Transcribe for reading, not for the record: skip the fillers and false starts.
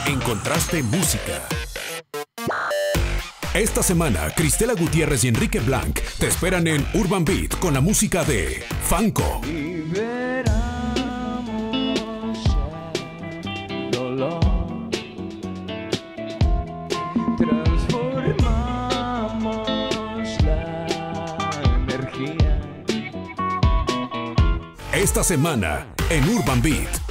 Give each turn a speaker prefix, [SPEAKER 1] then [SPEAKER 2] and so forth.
[SPEAKER 1] Encontraste música. Esta semana, Cristela Gutiérrez y Enrique Blanc te esperan en Urban Beat con la música de Fanco.
[SPEAKER 2] Liberamos el dolor, transformamos la energía.
[SPEAKER 1] Esta semana, en Urban Beat.